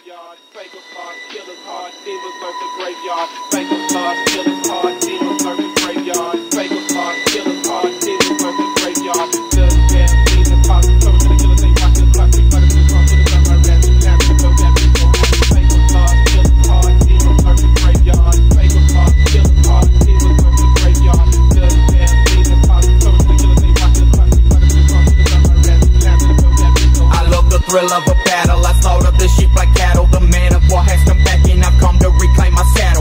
graveyard. Fakers hard, killers hard, demons lurk the graveyard. Fakers hard, killers hard, demons lurk the graveyard. Fakers hard, killers hard, demons lurk the graveyard. Just bad, demons pop, trouble to the killers, they rock the clock, we fight the cross to the gun, my rats, and now we go back to the fakers hard, killers hard, demons lurk the graveyard. Fakers hard, killers hard, demons lurk the graveyard. Just bad, demons pop, trouble to the killers, they rock the clock, we fight the cross to the gun, my rats, and now we go back to the I love the thrill of a battle. I slaughter the sheep like cattle. The man of war has come back and I've come to reclaim my saddle.